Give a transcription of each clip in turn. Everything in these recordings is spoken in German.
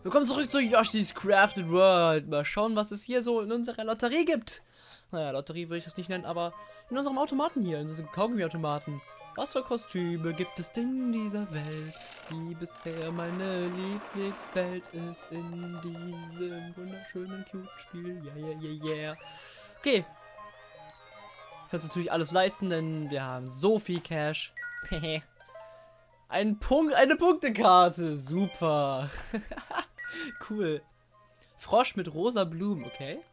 Willkommen zurück zu Yoshi's Crafted World. Mal schauen, was es hier so in unserer Lotterie gibt. Naja, Lotterie würde ich das nicht nennen, aber in unserem Automaten hier, in unserem Kaugummi-Automaten. Was für Kostüme gibt es in dieser Welt, die bisher meine Lieblingswelt ist in diesem wunderschönen, cute Spiel. Yeah. Okay. Ich kann natürlich alles leisten, denn wir haben so viel Cash. Eine Punktekarte. Super. Cool. Frosch mit rosa Blumen, okay.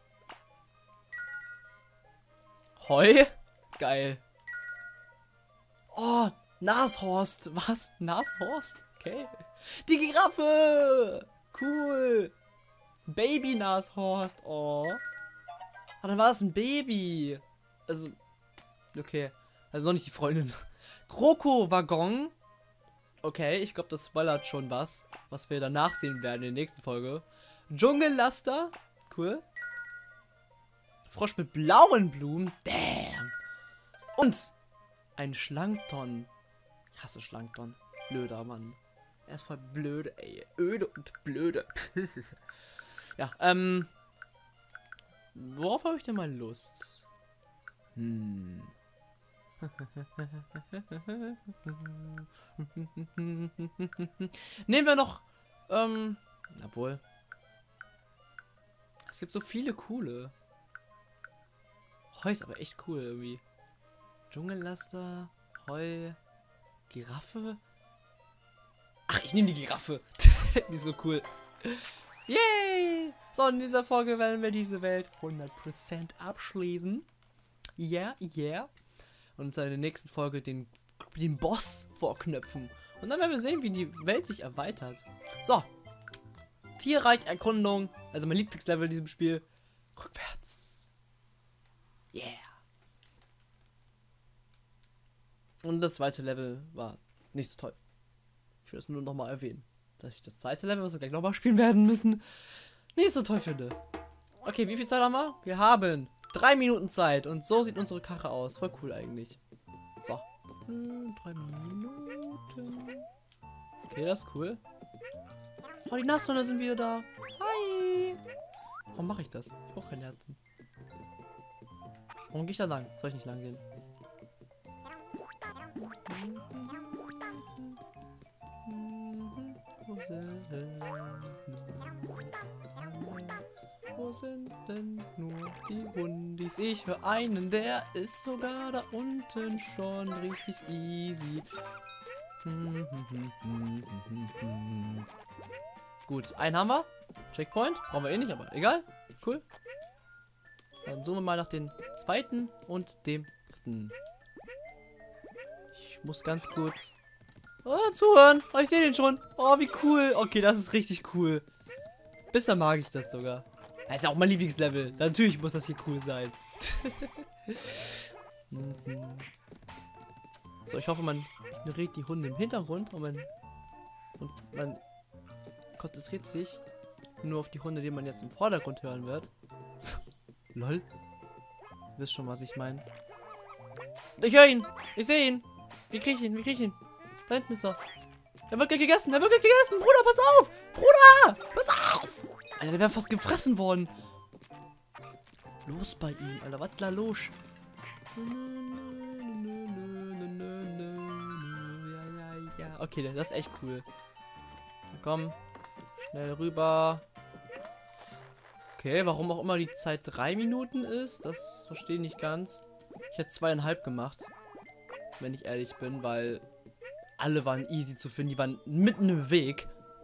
Heu? Geil. Oh, Nashorst. Was? Nashorst? Okay. Die Giraffe. Cool. Baby Nashorst. Oh. Ah, dann war es ein Baby. Also, okay. Also noch nicht die Freundin. Kroko-Waggon. Okay, ich glaube, das spoilert schon was wir danach sehen werden in der nächsten Folge. Dschungellaster. Cool. Frosch mit blauen Blumen. Damn. Und ein Schlankton. Ich hasse Schlankton. Blöder Mann. Er ist voll blöde, ey. Öde und blöde. Ja, worauf habe ich denn mal Lust? Nehmen wir noch, obwohl. Es gibt so viele coole. Heu ist aber echt cool irgendwie. Dschungellaster, Heu, Giraffe. Ach, ich nehme die Giraffe. Die ist so cool. Yay! So, in dieser Folge werden wir diese Welt 100% abschließen. Yeah. Und uns in der nächsten Folge den Boss vorknöpfen. Und dann werden wir sehen, wie die Welt sich erweitert. So. Tierreich Erkundung. Also mein Lieblingslevel in diesem Spiel. Rückwärts. Yeah. Und das zweite Level war nicht so toll. Ich will es nur nochmal erwähnen. Dass ich das zweite Level, was wir gleich nochmal spielen werden müssen, nicht so toll finde. Okay, wie viel Zeit haben wir? Wir haben 3 Minuten Zeit und so sieht unsere Karre aus. Voll cool eigentlich. So. 3 Minuten. Okay, das ist cool. Oh, die Nashörner sind wieder da. Hi. Warum mache ich das? Ich brauche kein Herzen. Warum gehe ich da lang? Soll ich nicht lang gehen? Wo sind denn nur die Hundis? Ich höre einen, der ist sogar da unten schon richtig easy. Gut, einen haben wir. Checkpoint. Brauchen wir eh nicht, aber egal. Cool. Dann suchen wir mal nach dem zweiten und dem dritten. Ich muss ganz kurz zuhören. Oh, ich sehe den schon. Oh, wie cool. Okay, das ist richtig cool. Bisher mag ich das sogar. Das ist ja auch mein Lieblingslevel. Natürlich muss das hier cool sein. So, ich hoffe, man ignoriert die Hunde im Hintergrund und man konzentriert sich nur auf die Hunde, die man jetzt im Vordergrund hören wird. Lol. Ihr wisst schon, was ich meine. Ich höre ihn. Ich sehe ihn. Wie kriege ich ihn? Da hinten ist er. Er wird gegessen. Bruder, pass auf. Bruder, pass auf. Alter, der wäre fast gefressen worden. Los bei ihm, Alter. Was ist da los? Ja. Okay, das ist echt cool. Komm. Schnell rüber. Okay, warum auch immer die Zeit 3 Minuten ist, das verstehe ich nicht ganz. Ich hätte 2,5 gemacht. Wenn ich ehrlich bin, weil alle waren easy zu finden. Die waren mitten im Weg.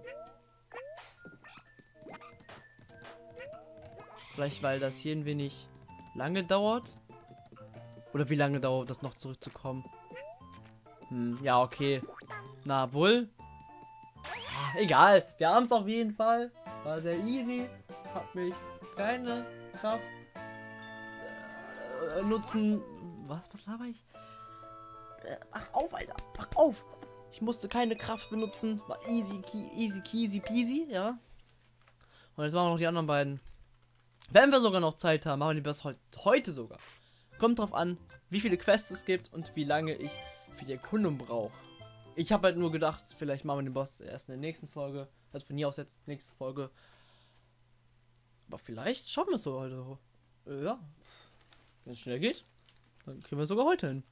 Vielleicht, weil das hier ein wenig lange dauert. Oder wie lange dauert das noch zurückzukommen? Ja, okay. Na, wohl. Egal. Wir haben es auf jeden Fall. War sehr easy. Hat mich keine Kraft nutzen. Was laber ich? Ach auf, Alter. Ach auf. Ich musste keine Kraft benutzen. War easy peasy, ja. Und jetzt machen wir noch die anderen beiden. Wenn wir sogar noch Zeit haben, machen wir die das heute sogar. Kommt drauf an, wie viele Quests es gibt und wie lange ich für die Erkundung brauche. Ich habe halt nur gedacht, vielleicht machen wir den Boss erst in der nächsten Folge. Also von hier aus jetzt nächste Folge. Aber vielleicht schaffen wir es so heute. Ja. Wenn es schnell geht, dann kriegen wir es sogar heute hin.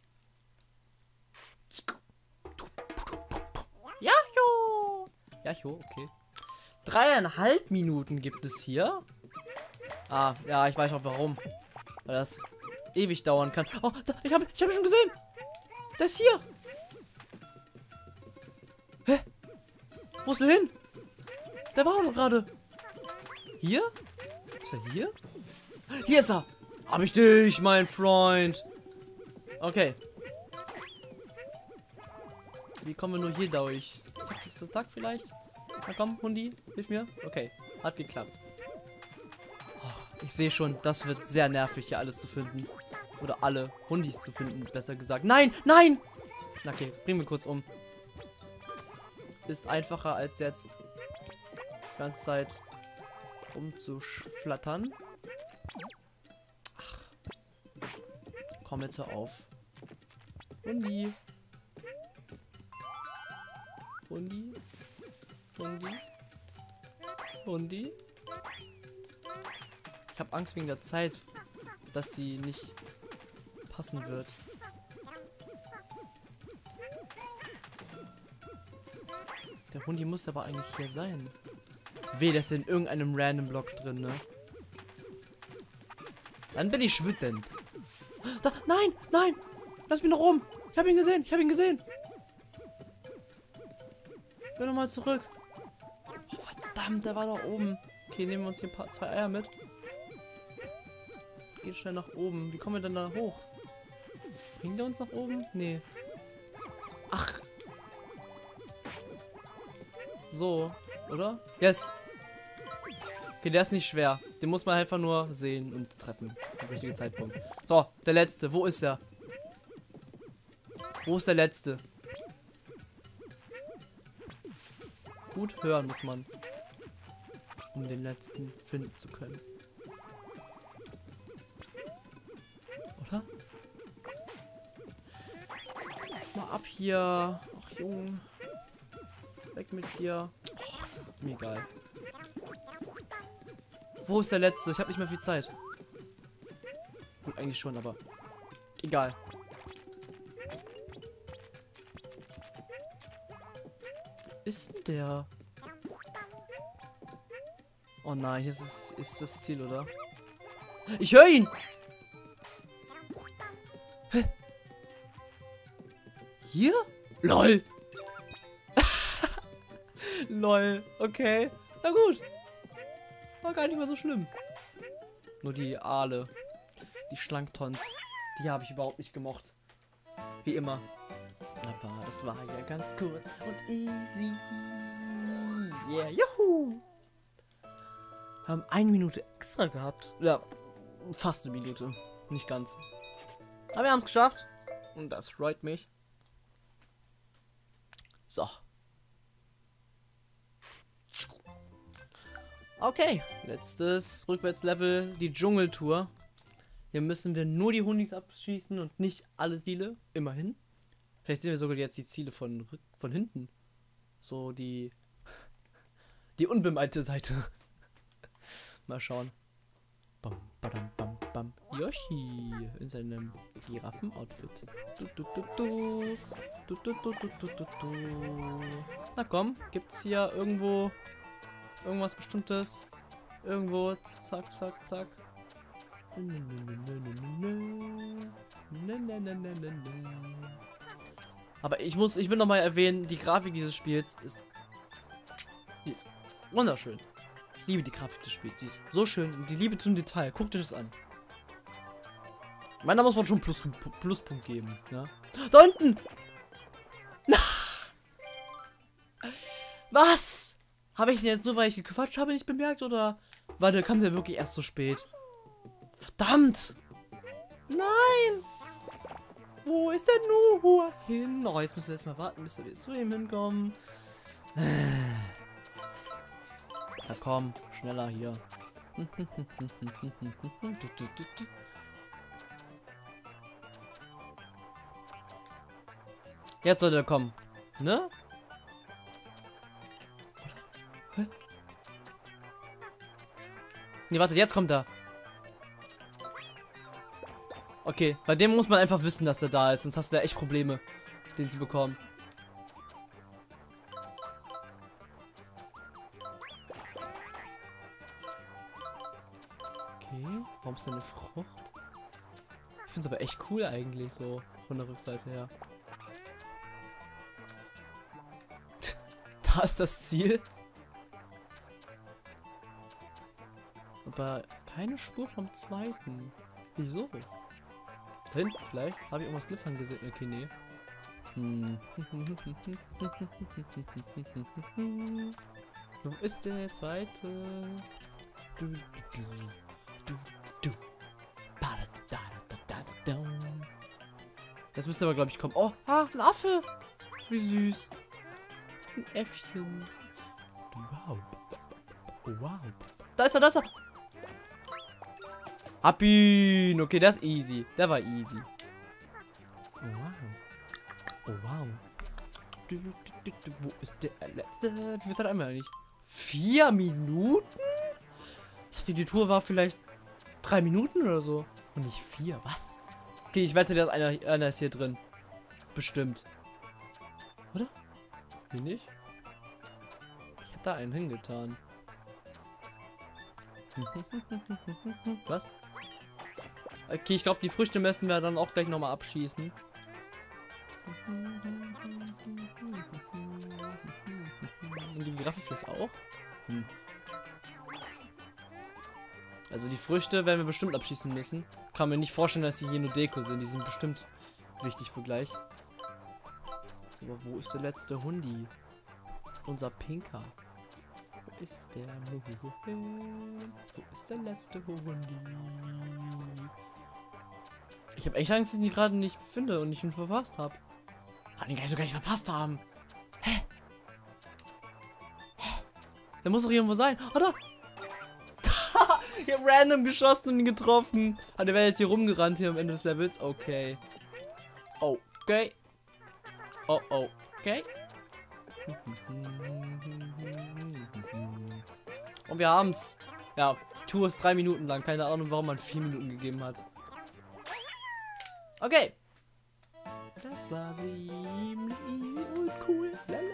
Jajo! Jajo, okay. 3,5 Minuten gibt es hier. Ah, ja, ich weiß auch warum. Weil das ewig dauern kann. Oh, ich hab ihn schon gesehen. Der ist hier. Hä? Wo ist er hin? Der war doch gerade. Hier? Ist er hier? Hier ist er. Hab ich dich, mein Freund. Okay. Wie kommen wir nur hier durch? Zack, zack, zack vielleicht? Na komm, Hundi, hilf mir. Okay, hat geklappt. Oh, ich sehe schon, das wird sehr nervig, hier alles zu finden. Oder alle Hundis zu finden, besser gesagt. Nein, nein! Okay, bringen wir kurz um. Ist einfacher als jetzt die ganze Zeit rumzuflattern. Ach. Komm jetzt hör auf. Hundi. Hundi. Hundi. Hundi. Ich habe Angst wegen der Zeit, dass sie nicht passen wird. Der Hundi muss aber eigentlich hier sein. Weh, der ist in irgendeinem random Block drin, ne? Dann bin ich wütend. Da, nein, nein! Lass mich noch oben! Ich habe ihn gesehen, ich habe ihn gesehen! Ich will nochmal zurück. Oh, verdammt, der war da oben. Okay, nehmen wir uns hier zwei Eier mit. Geht schnell nach oben. Wie kommen wir denn da hoch? Bringt der uns nach oben? Nee. Ach. So, oder? Yes. Okay, der ist nicht schwer. Den muss man einfach nur sehen und treffen. Am richtigen Zeitpunkt. So, der letzte. Wo ist er? Wo ist der letzte? Gut hören muss man, um den letzten finden zu können. Oder? Mal ab hier. Ach, Junge. Weg mit dir. Oh, mir egal. Wo ist der letzte? Ich habe nicht mehr viel Zeit. Gut, eigentlich schon, aber egal. Ist der? Oh nein, hier ist das Ziel, oder? Ich höre ihn! Hä? Hier? LOL! LOL, okay. Na gut. War gar nicht mal so schlimm. Nur die Aale. Die Schlanktons. Die habe ich überhaupt nicht gemocht. Wie immer. Aber das war ja ganz kurz und easy. Yeah, juhu! Wir haben 1 Minute extra gehabt. Ja, fast 1 Minute. Nicht ganz. Aber wir haben es geschafft. Und das freut mich. So. Okay, letztes Rückwärtslevel, die Dschungeltour. Hier müssen wir nur die Hundis abschießen und nicht alle Ziele. Immerhin. Vielleicht sehen wir sogar jetzt die Ziele von hinten. So die unbemalte Seite. Mal schauen. Bam, badam, bam, bam. Yoshi in seinem Giraffen-Outfit. Na komm, gibt's hier irgendwo irgendwas Bestimmtes? Irgendwo, zack, zack, zack. Aber ich will noch mal erwähnen, die Grafik dieses Spiels ist wunderschön. Ich liebe die Grafik des Spiels. Sie ist so schön. Und die Liebe zum Detail. Guckt euch das an. Ich meine, da muss man schon Pluspunkt geben. Ja? Da unten! Was? Habe ich denn jetzt nur, weil ich gequatscht habe, nicht bemerkt? Oder? Warte, kam der wirklich erst so spät? Verdammt! Nein! Wo ist der Nuhu hin? Oh, jetzt müssen wir erstmal warten, bis wir zu ihm hinkommen. Na komm, schneller hier. Jetzt sollte er kommen. Ne? Nee, warte, jetzt kommt er. Okay, bei dem muss man einfach wissen, dass er da ist, sonst hast du ja echt Probleme, den zu bekommen. Okay, warum ist da eine Frucht? Ich finde es aber echt cool eigentlich, so von der Rückseite her. Da ist das Ziel. Aber keine Spur vom zweiten. Wieso? Da hinten vielleicht? Habe ich irgendwas glitzern gesehen? Okay, nee. Wo ist der zweite? Jetzt müsste aber, glaube ich, kommen. Oh, ein Affe! Wie süß. Ein Äffchen. Wow. Wow. Da ist er, da ist er! Hab ihn! Okay, der ist easy. Der war easy. Oh, wow. Oh, wow. Wo ist der letzte? Du bist halt einmal nicht. 4 Minuten? Ich dachte, die Tour war vielleicht 3 Minuten oder so. Und nicht 4. Was? Okay, ich wette, einer ist hier drin. Bestimmt. Oder? Wie nicht? Ich hätte da einen hingetan. Was? Okay, ich glaube, die Früchte müssen wir dann auch gleich nochmal abschießen. Und die Giraffe vielleicht auch? Also die Früchte werden wir bestimmt abschießen müssen. Kann mir nicht vorstellen, dass sie hier nur Deko sind. Die sind bestimmt wichtig für gleich. Aber wo ist der letzte Hundi? Unser Pinker. Wo ist der? Wo ist der letzte Hundi? Ich habe echt Angst, dass ich ihn gerade nicht finde und ich ihn verpasst habe. Kann ihn gar nicht verpasst haben. Hä? Der muss doch irgendwo sein. Oh, da! Ich habe random geschossen und ihn getroffen. Ah, der wäre jetzt hier rumgerannt hier am Ende des Levels. Okay. Okay. Oh, okay. Und wir haben's. Ja, die Tour ist 3 Minuten lang. Keine Ahnung, warum man 4 Minuten gegeben hat. Okay. Das war ziemlich easy und cool.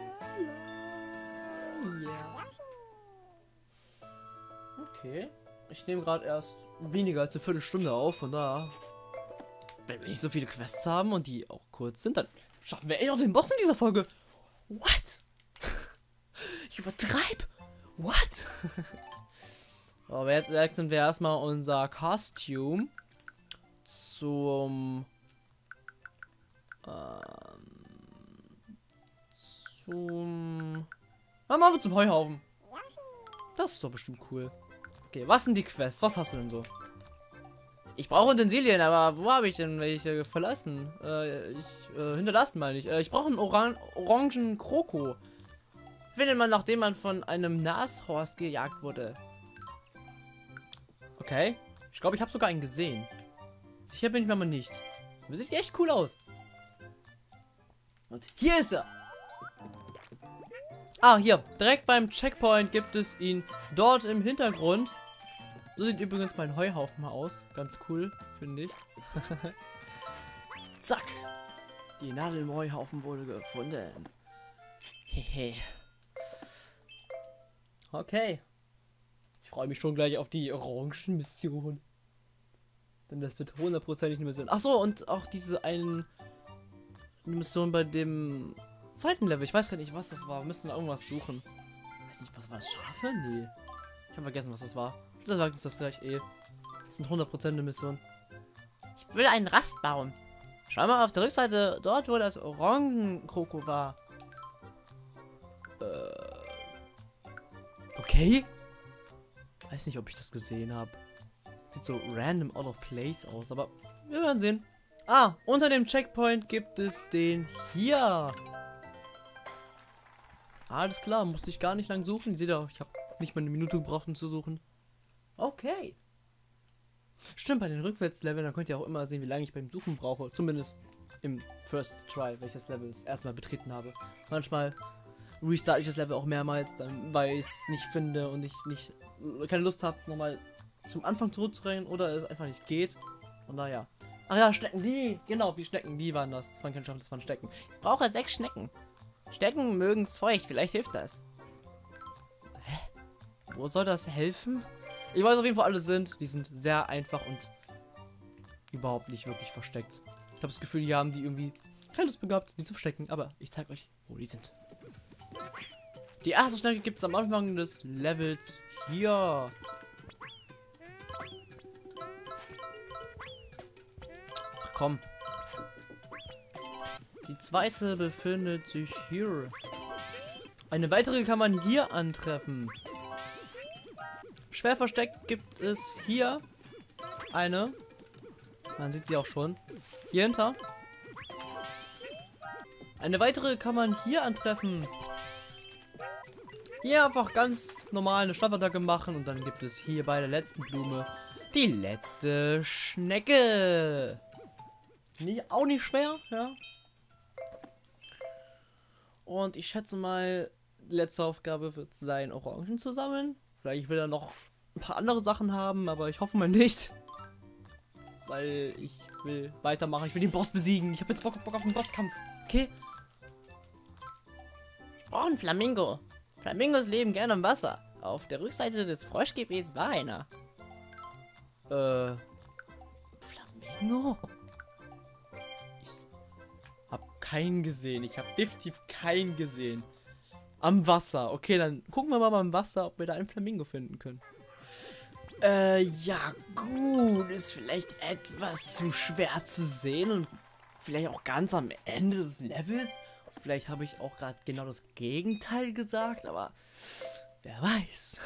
Yeah. Okay. Ich nehme gerade erst weniger als eine Viertelstunde auf. Von da. Wenn wir nicht so viele Quests haben und die auch kurz sind, dann schaffen wir echt noch den Boss in dieser Folge. What? Ich übertreib. What? Aber jetzt wechseln wir erstmal unser Kostüm zum machen wir zum Heuhaufen. Das ist doch bestimmt cool. Okay, was sind die Quests? Was hast du denn so? Ich brauche Utensilien, aber wo habe ich denn welche verlassen? Hinterlassen meine ich. Ich brauche einen orangen Kroko. Findet man, nachdem man von einem Nashorst gejagt wurde. Okay. Ich glaube, ich habe sogar einen gesehen. Sicher bin ich mir aber nicht. Das sieht echt cool aus. Und hier ist er. Ah, hier. Direkt beim Checkpoint gibt es ihn dort im Hintergrund. So sieht übrigens mein Heuhaufen mal aus. Ganz cool, finde ich. Zack. Die Nadel im Heuhaufen wurde gefunden. Hehe. Okay. Ich freue mich schon gleich auf die Orangen-Mission. Denn das wird hundertprozentig eine Mission. Achso, und auch diese eine Mission bei dem zweiten Level. Ich weiß gar nicht, was das war. Wir müssen irgendwas suchen. Ich weiß nicht, was war das? Schafe? Nee. Ich habe vergessen, was das war. Das sagt uns das gleich eh. Das sind 100% eine Mission. Ich will einen Rastbaum. Schau mal auf der Rückseite, dort wo das Orangenkroko war. Okay. Weiß nicht, ob ich das gesehen habe. Sieht so random out of place aus, aber wir werden sehen. Ah, unter dem Checkpoint gibt es den hier. Alles klar, musste ich gar nicht lang suchen. Ihr seht ja, ich habe nicht mal eine Minute gebraucht, um zu suchen. Okay. Stimmt, bei den Rückwärtsleveln, da könnt ihr auch immer sehen, wie lange ich beim Suchen brauche. Zumindest im First Try, welches Level das erste Mal betreten habe. Manchmal restarte ich das Level auch mehrmals, dann, weil ich es nicht finde und ich keine Lust habe, nochmal zum Anfang zurückzurennen oder es einfach nicht geht. Und naja. Ach ja, Schnecken, die. Genau, die Schnecken, die waren das. Das waren keine Schafen, das waren Schnecken. Ich brauche 6 Schnecken. Schnecken mögen es feucht, vielleicht hilft das. Hä? Wo soll das helfen? Ich weiß auf jeden Fall, alle sind. Die sind sehr einfach und überhaupt nicht wirklich versteckt. Ich habe das Gefühl, die haben die irgendwie keine Lust begabt, die zu verstecken. Aber ich zeige euch, wo die sind. Die erste Schnecke gibt es am Anfang des Levels hier. Ach, komm. Die zweite befindet sich hier. Eine weitere kann man hier antreffen. Schwer versteckt gibt es hier eine. Man sieht sie auch schon. Hier hinter. Eine weitere kann man hier antreffen. Hier einfach ganz normal eine Schlaffattacke machen. Und dann gibt es hier bei der letzten Blume die letzte Schnecke. Auch nicht schwer, ja. Und ich schätze mal, die letzte Aufgabe wird sein, Orangen zu sammeln. Vielleicht will er noch ein paar andere Sachen haben, aber ich hoffe mal nicht. Weil ich will weitermachen. Ich will den Boss besiegen. Ich habe jetzt Bock auf einen Bosskampf. Okay? Ich brauche einen Flamingo. Flamingos leben gerne im Wasser. Auf der Rückseite des Froschgebets war einer. Flamingo? Ich hab keinen gesehen. Ich habe definitiv keinen gesehen. Am Wasser. Okay, dann gucken wir mal beim Wasser, ob wir da einen Flamingo finden können. Ja, gut. Ist vielleicht etwas zu schwer zu sehen und vielleicht auch ganz am Ende des Levels. Vielleicht habe ich auch gerade genau das Gegenteil gesagt, aber wer weiß.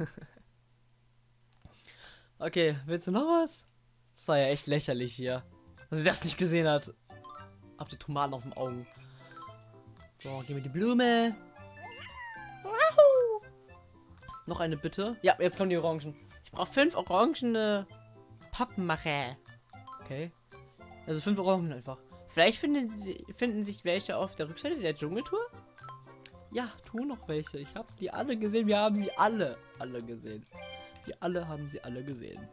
Okay, willst du noch was? Das war ja echt lächerlich hier. Also wer das nicht gesehen hat, habt ihr Tomaten auf den Augen. So, gehen wir die Blume. Wahoo! Noch eine bitte. Ja, jetzt kommen die Orangen. Ich brauche 5 orangene Pappenmacher. Okay. Also 5 Orangen einfach. Vielleicht finden sich welche auf der Rückseite der Dschungeltour? Ja, tun noch welche. Ich habe die alle gesehen. Wir haben sie alle gesehen. Wir alle haben sie alle gesehen.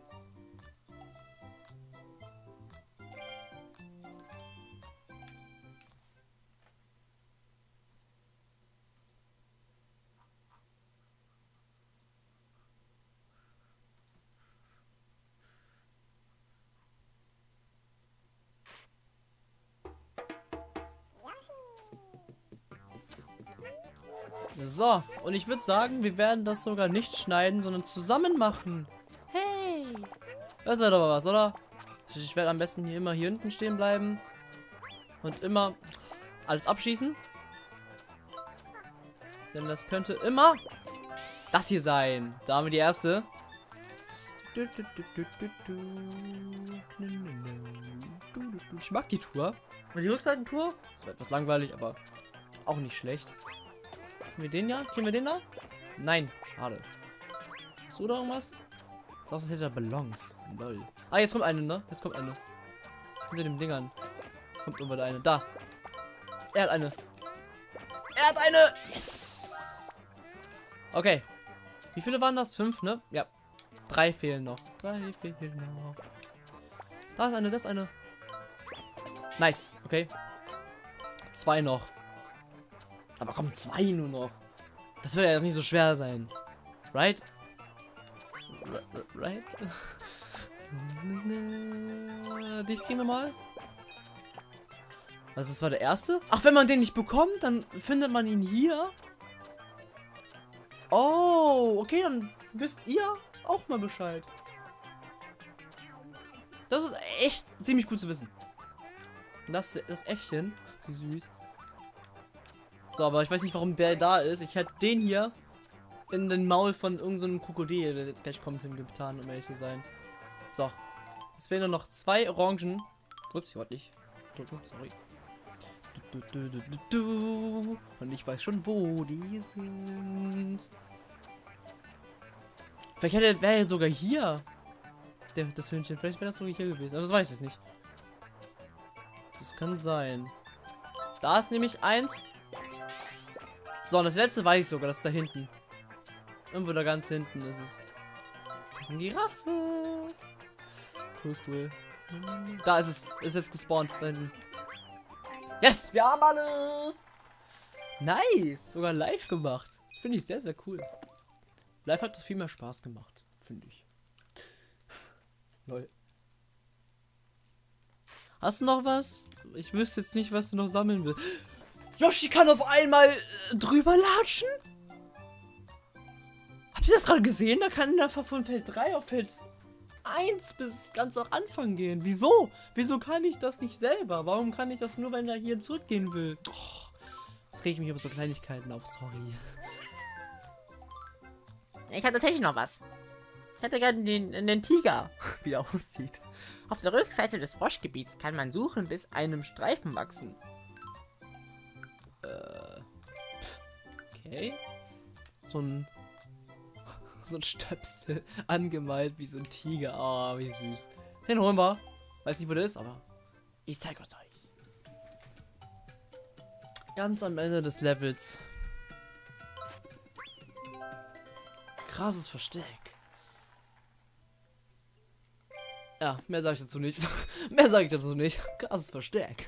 So, und ich würde sagen, wir werden das sogar nicht schneiden, sondern zusammen machen. Hey! Das ist ja doch was, oder? Ich werde am besten hier immer hier hinten stehen bleiben. Und immer alles abschießen. Denn das könnte immer das hier sein. Da haben wir die erste. Ich mag die Tour. Und die Rückseitentour ist etwas langweilig, aber auch nicht schlecht. Kriegen wir den ja? Kriegen wir den da? Nein, schade. Hast du da irgendwas? Das ist aus, als hätte er Ballons. Lol. Ah, jetzt kommt eine, ne? Jetzt kommt eine. Hinter den Dingern. Kommt irgendwann eine. Da. Er hat eine. Er hat eine! Yes! Okay. Wie viele waren das? 5, ne? Ja. 3 fehlen noch. 3 fehlen noch. Da ist eine, das ist eine. Nice. Okay. 2 noch. Aber komm, 2 nur noch. Das wird ja jetzt nicht so schwer sein. Right? Right? Dich kriegen wir mal. Also das war der erste? Ach, wenn man den nicht bekommt, dann findet man ihn hier. Oh, okay, dann wisst ihr auch mal Bescheid. Das ist echt ziemlich gut zu wissen. Das Äffchen. Süß. So, aber ich weiß nicht, warum der da ist. Ich hätte den hier in den Maul von irgendeinem Krokodil, der jetzt gleich kommt, hingetan, um ehrlich zu sein. So. Es fehlen nur noch 2 Orangen. Ups, ich wollte nicht drücken, sorry. Und ich weiß schon, wo die sind. Vielleicht wäre er sogar hier. Das Hühnchen. Vielleicht wäre das sogar hier gewesen. Aber das weiß ich jetzt nicht. Das kann sein. Da ist nämlich eins. So, und das letzte weiß ich sogar. Das ist da hinten. Irgendwo da ganz hinten ist es. ist eine Giraffe. Cool, cool. Da ist es. Ist jetzt gespawnt. Da hinten. Yes, wir haben alle. Nice. Sogar live gemacht. Das finde ich sehr, sehr cool. Live hat das viel mehr Spaß gemacht. Finde ich. Lol. Hast du noch was? Ich wüsste jetzt nicht, was du noch sammeln willst. Yoshi kann auf einmal drüber latschen? Habt ihr das gerade gesehen? Da kann er von Feld 3 auf Feld 1 bis ganz am Anfang gehen. Wieso? Wieso kann ich das nicht selber? Warum kann ich das nur, wenn er hier zurückgehen will? Oh, das regt mich über so Kleinigkeiten auf, sorry. Ich hatte tatsächlich noch was. Ich hätte gerne den Tiger. Wie er aussieht. Auf der Rückseite des Froschgebiets kann man suchen, bis einem Streifen wachsen. Okay. So ein Stöpsel angemalt wie so ein Tiger. Oh, wie süß. Den holen wir. Weiß nicht, wo der ist, aber ich zeige es euch. Ganz am Ende des Levels. Krasses Versteck. Ja, mehr sage ich dazu nicht. Mehr sage ich dazu nicht. Krasses Versteck.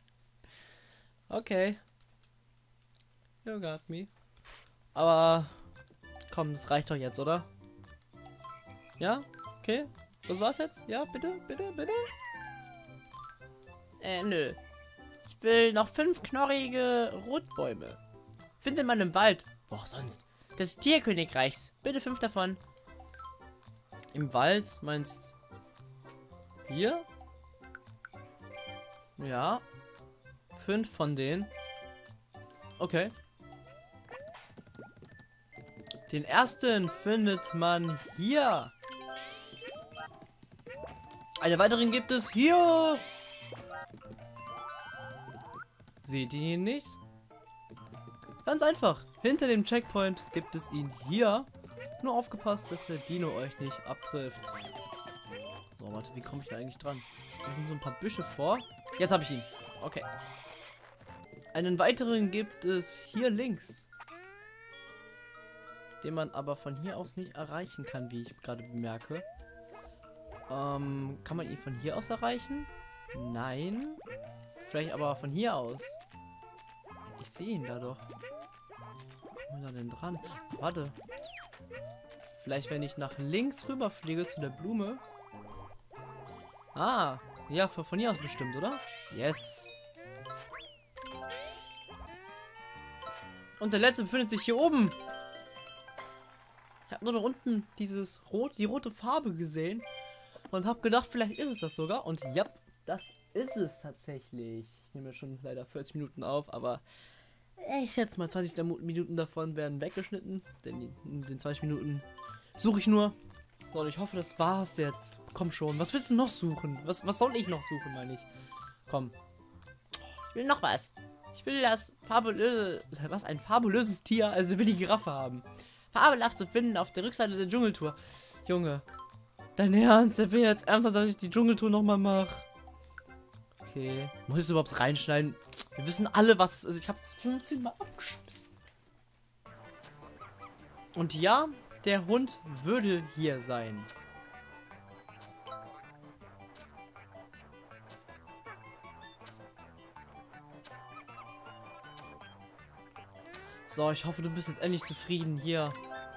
Okay. You got me. Aber komm, das reicht doch jetzt, oder? Ja? Okay. Das war's jetzt? Ja, bitte, bitte, bitte? Nö. Ich will noch 5 knorrige Rotbäume. Findet man im Wald. Wo auch sonst. Des Tierkönigreichs. Bitte 5 davon. Im Wald meinst hier? Ja. 5 von denen. Okay. Den ersten findet man hier. Eine weiteren gibt es hier. Seht ihr ihn nicht? Ganz einfach. Hinter dem Checkpoint gibt es ihn hier. Nur aufgepasst, dass der Dino euch nicht abtrifft. So, warte, wie komme ich da eigentlich dran? Da sind so ein paar Büsche vor. Jetzt habe ich ihn. Okay. Einen weiteren gibt es hier links. Den man aber von hier aus nicht erreichen kann, wie ich gerade bemerke. Kann man ihn von hier aus erreichen? Nein. Vielleicht aber von hier aus. Ich sehe ihn da doch. Wo kommen wir da denn dran? Warte. Vielleicht, wenn ich nach links rüberfliege zu der Blume. Ah, ja, von hier aus bestimmt, oder? Yes. Und der letzte befindet sich hier oben. Ich habe nur da unten die rote Farbe gesehen und habe gedacht, vielleicht ist es das sogar. Und ja, das ist es tatsächlich. Ich nehme schon leider 40 Minuten auf, aber ich schätze mal 20 Minuten davon werden weggeschnitten. Denn in den 20 Minuten suche ich nur. So, und ich hoffe, das war's jetzt. Komm schon. Was willst du noch suchen? Was soll ich noch suchen, meine ich? Komm. Ich will noch was. Ich will das ein fabulöses Tier, also will die Giraffe haben. Fabelhaft zu finden auf der Rückseite der Dschungeltour. Junge. Dein Ernst? Der will jetzt ernsthaft, dass ich die Dschungeltour nochmal mache. Okay. Muss ich es überhaupt reinschneiden? Wir wissen alle, was es ist. Ich habe es 15 Mal abgeschmissen. Und ja, der Hund würde hier sein. So, ich hoffe, du bist jetzt endlich zufrieden hier.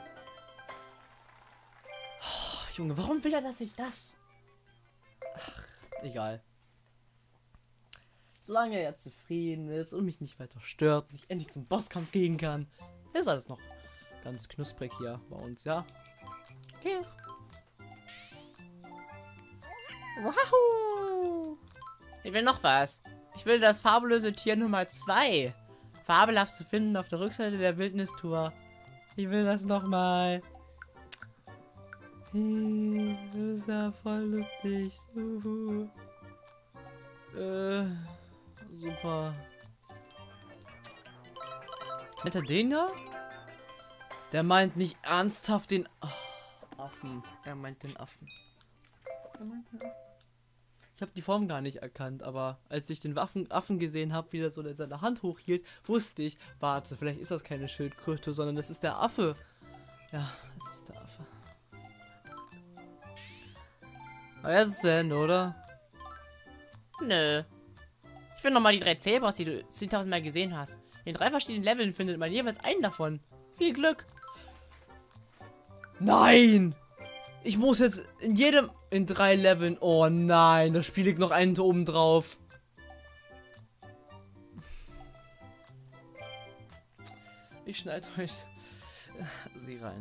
Oh, Junge, warum will er, dass ich das? Ach, egal. Solange er jetzt zufrieden ist und mich nicht weiter stört und ich endlich zum Bosskampf gehen kann, ist alles noch ganz knusprig hier bei uns, ja? Okay. Wahoo! Ich will noch was. Ich will das fabulöse Tier Nummer 2. Fabelhaft zu finden auf der Rückseite der Wildnistour. Ich will das nochmal. Das ist ja voll lustig. Super. Meint er den da? Der meint nicht ernsthaft den Affen. Er meint den Affen. Ich habe die Form gar nicht erkannt, aber als ich den Affen gesehen habe, wie er so seine Hand hochhielt, wusste ich, warte, vielleicht ist das keine Schildkröte, sondern das ist der Affe. Ja, es ist der Affe. Aber jetzt ist es zu Ende, oder? Nö. Ich will nochmal die 3 Zebras, die du 10.000 Mal gesehen hast. In 3 verschiedenen Leveln findet man jeweils einen davon. Viel Glück. Nein! Ich muss jetzt in 3 Leveln. Oh nein, da spiele ich noch einen oben drauf. Ich schneide euch sie rein.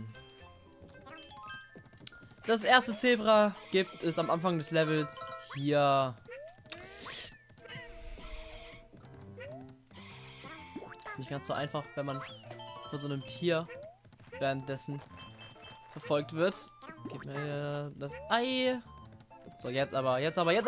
Das erste Zebra gibt es am Anfang des Levels hier. Ist nicht ganz so einfach, wenn man von so einem Tier währenddessen verfolgt wird. Gib mir das Ei. So, jetzt aber.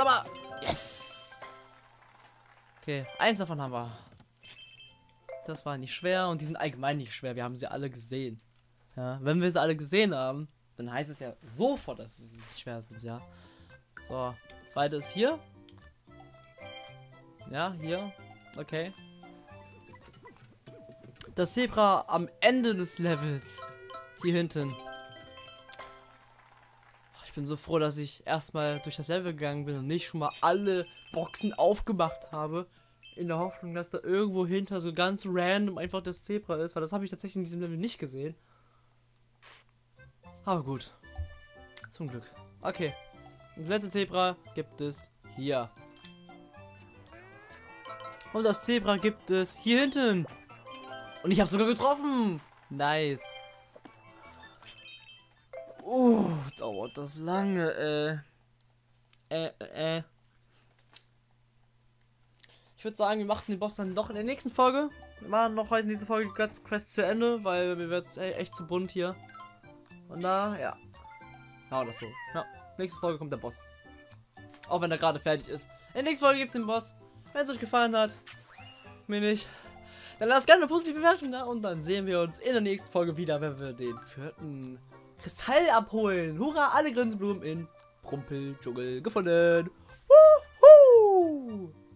Yes! Okay, 1 davon haben wir. Das war nicht schwer und die sind allgemein nicht schwer. Wir haben sie alle gesehen. Ja, wenn wir sie alle gesehen haben, dann heißt es ja sofort, dass sie nicht schwer sind, ja. So, zweite ist hier. Ja, hier. Okay. Das Zebra am Ende des Levels. Hier hinten. Ich bin so froh, dass ich erstmal durch das Level gegangen bin und nicht schon mal alle Boxen aufgemacht habe. In der Hoffnung, dass da irgendwo hinter so ganz random einfach das Zebra ist. Weil das habe ich tatsächlich in diesem Level nicht gesehen. Aber gut. Zum Glück. Okay. Das letzte Zebra gibt es hier. Und das Zebra gibt es hier hinten. Und ich habe sogar getroffen. Nice. Dauert das lange, Ich würde sagen, wir machen den Boss dann doch in der nächsten Folge. Wir machen noch heute in dieser Folge Guts Quest zu Ende, weil mir wird es echt zu bunt hier. Und da, ja. Ja, das so. Ja, nächste Folge kommt der Boss. Auch wenn er gerade fertig ist. In der nächsten Folge gibt es den Boss. Wenn es euch gefallen hat, mir nicht, dann lasst gerne eine positive Bewertung da und dann sehen wir uns in der nächsten Folge wieder, wenn wir den 4. Kristall abholen. Hurra, alle Grinsblumen in Prumpel-Dschungel gefunden. Wuhu!